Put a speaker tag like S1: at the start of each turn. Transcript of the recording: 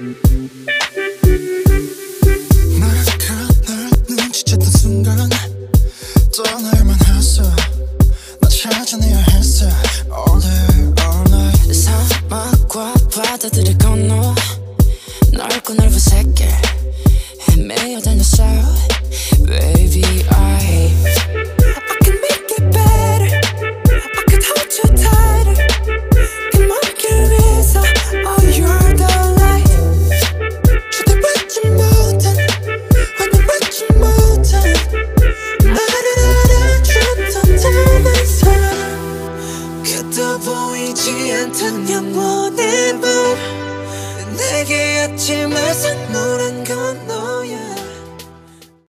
S1: 널 눈치챘던 순간 떠날만 했어. 나 찾아내야 했어. All day all night.
S2: 사막과 바다들을 건너 넓고 넓은 세계 헤매여 다녔어. Baby I can make it better. I can hold you tighter. 그 머릿길 위에서 Oh you're the light. 주대받지 못한 환영받지 못한 나를 알아주던 다른 사람. 그도 보이지 않던 영원의 밤 내게 아침을 선물